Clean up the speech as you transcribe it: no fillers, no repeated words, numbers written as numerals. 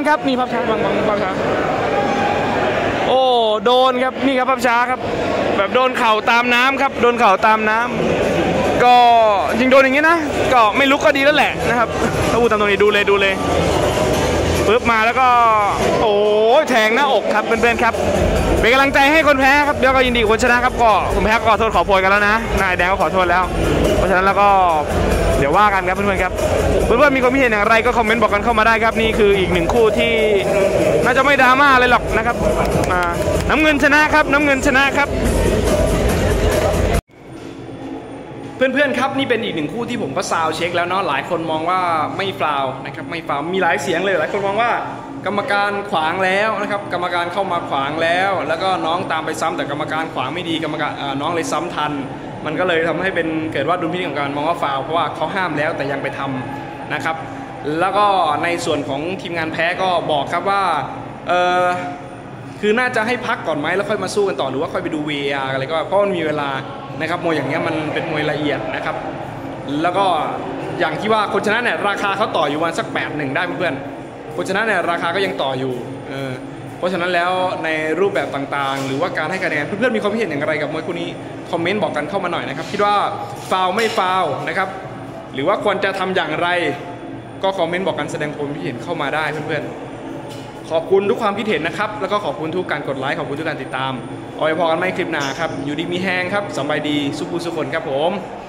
ครับนี่ภาพช้าบางภาพช้าโอ้โดนครับนี่ครับภาพช้าครับแบบโดนเข่าตามน้ำครับโดนเข่าตามน้ำก็จริงโดนอย่างนี้นะก็ไม่ลุกก็ดีแล้วแหละนะครับถ้าพูดตามตรงนี้ดูเลยปึ๊บมาแล้วก็โอ้แทงหน้าอกครับเพื่อนๆครับเป็นกำลังใจให้คนแพ้ครับเดี๋ยวก็ยินดีกับคนชนะครับก็คนแพ้ก็ขอโทษขอโพยกันแล้วนะนายแดงก็ขอโทษแล้วเพราะฉะนั้นแล้วก็เดี๋ยวว่ากันครับเพื่อนๆครับเพื่อนๆมีความคิดเห็นอย่างไรก็คอมเมนต์บอกกันเข้ามาได้ครับนี่คืออีกหนึ่งคู่ที่น่าจะไม่ดราม่าเลยหรอกนะครับน้ำเงินชนะครับน้ำเงินชนะครับเพื่อนๆครับนี่เป็นอีกหนึ่งคู่ที่ผมก็ซาวเช็คแล้วเนาะหลายคนมองว่าไม่ฟาวนะครับไม่ฟาวมีหลายเสียงเลยหลายคนมองว่ากรรมการขวางแล้วนะครับกรรมการเข้ามาขวางแล้วก็น้องตามไปซ้ำแต่กรรมการขวางไม่ดีกรรมการน้องเลยซ้ำทันมันก็เลยทำให้เป็นเกิดว่าดุลพินิจของการมองว่าฟาวเพราะว่าเขาห้ามแล้วแต่ยังไปทำนะครับแล้วก็ในส่วนของทีมงานแพ้ก็บอกครับว่าคือน่าจะให้พักก่อนไหมแล้วค่อยมาสู้กันต่อหรือว่าค่อยไปดู VAR อะไรก็เพราะมันมีเวลานะครับมวยอย่างเงี้ยมันเป็นมวยละเอียดนะครับแล้วก็อย่างที่ว่าคนชนะเนี่ยราคาเขาต่ออยู่วันสัก8-1ได้เพื่อนๆคนชนะเนี่ยราคาก็ยังต่ออยู่เพราะฉะนั้นแล้วในรูปแบบต่างๆหรือว่าการให้คะแนนเพื่อนๆมีความคิดเห็นอย่างไรกับมวยคู่นี้คอมเมนต์บอกกันเข้ามาหน่อยนะครับคิดว่าฟาวไม่ฟาวนะครับหรือว่าควรจะทำอย่างไรก็คอมเมนต์บอกกันแสดงความคิดเห็นเข้ามาได้เพื่อนๆขอบคุณทุกความคิดเห็นนะครับแล้วก็ขอบคุณทุกการกดไลค์ขอบคุณทุกการติดตามเอาไว้พอกันไม่คลิปหน้าครับอยู่ดีมีแฮงครับสบายดีสุขสุขคนครับผม